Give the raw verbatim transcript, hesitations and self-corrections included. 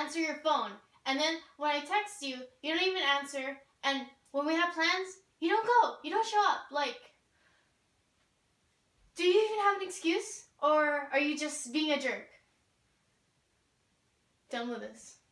answer your phone. And then when I text you, you don't even answer. And when we have plans, you don't go. You don't show up. Like, do you even have an excuse? Or are you just being a jerk? Done with this.